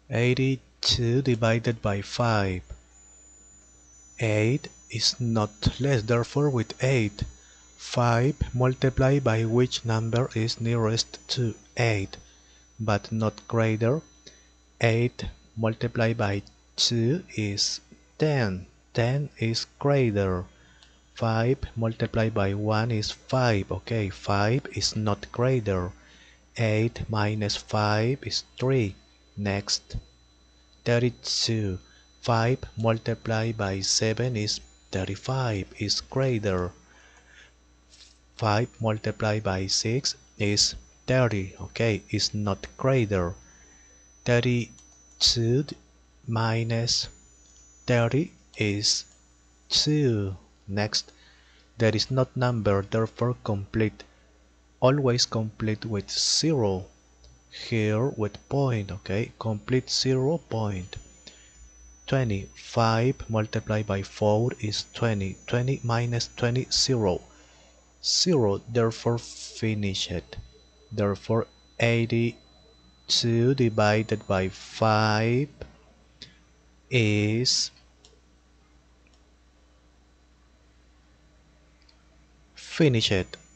82 divided by 5. 8 is not less, therefore with 8. 5 multiplied by which number is nearest to 8, but not greater. 8 multiplied by 2 is 10. 10 is greater. 5 multiplied by 1 is 5. Okay, 5 is not greater. 8 minus 5 is 3. Next. 32. 5 multiplied by 7 is 35, is greater. 5 multiplied by 6 is 30, okay, is not greater. 32 minus 30 is 2. Next, there is not number, therefore complete. Always complete with 0. Here with point, okay, complete 0 point. 20. 5 multiplied by 4 is 20. 20 minus 20, 0. 0, therefore finish it. Therefore 82 divided by 5 is finish it.